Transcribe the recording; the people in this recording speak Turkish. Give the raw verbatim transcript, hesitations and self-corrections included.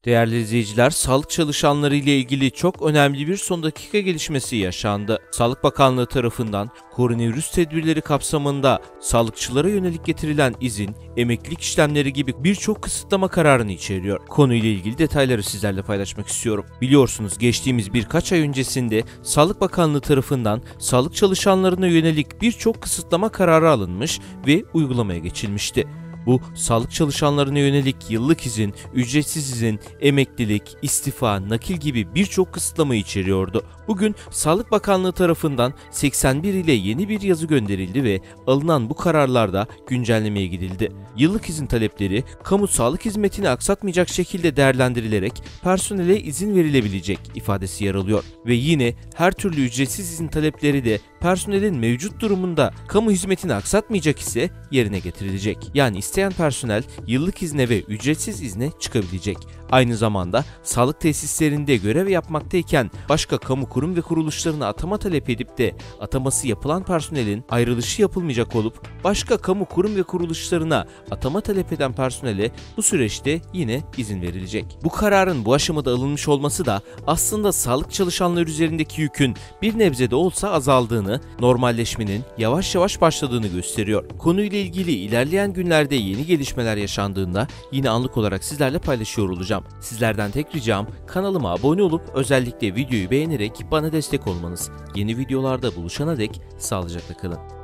Değerli izleyiciler, sağlık çalışanları ile ilgili çok önemli bir son dakika gelişmesi yaşandı. Sağlık Bakanlığı tarafından koronavirüs tedbirleri kapsamında sağlıkçılara yönelik getirilen izin, emeklilik işlemleri gibi birçok kısıtlama kararını içeriyor. Konuyla ilgili detayları sizlerle paylaşmak istiyorum. Biliyorsunuz, geçtiğimiz birkaç ay öncesinde Sağlık Bakanlığı tarafından sağlık çalışanlarına yönelik birçok kısıtlama kararı alınmış ve uygulamaya geçilmişti. Bu, sağlık çalışanlarına yönelik yıllık izin, ücretsiz izin, emeklilik, istifa, nakil gibi birçok kısıtlama içeriyordu. Bugün Sağlık Bakanlığı tarafından seksen bir ile yeni bir yazı gönderildi ve alınan bu kararlarda güncellemeye gidildi. Yıllık izin talepleri, kamu sağlık hizmetini aksatmayacak şekilde değerlendirilerek personele izin verilebilecek ifadesi yer alıyor. Ve yine her türlü ücretsiz izin talepleri de personelin mevcut durumunda kamu hizmetini aksatmayacak ise yerine getirilecek. Yani isteyen personel yıllık izne ve ücretsiz izne çıkabilecek. Aynı zamanda sağlık tesislerinde görev yapmaktayken başka kamu kurum ve kuruluşlarına atama talep edip de ataması yapılan personelin ayrılışı yapılmayacak olup başka kamu kurum ve kuruluşlarına atama talep eden personele bu süreçte yine izin verilecek. Bu kararın bu aşamada alınmış olması da aslında sağlık çalışanları üzerindeki yükün bir nebze de olsa azaldığını, normalleşmenin yavaş yavaş başladığını gösteriyor. Konuyla ilgili ilerleyen günlerde yeni gelişmeler yaşandığında yine anlık olarak sizlerle paylaşıyor olacağım. Sizlerden tek ricam kanalıma abone olup özellikle videoyu beğenerek bana destek olmanız. Yeni videolarda buluşana dek sağlıcakla kalın.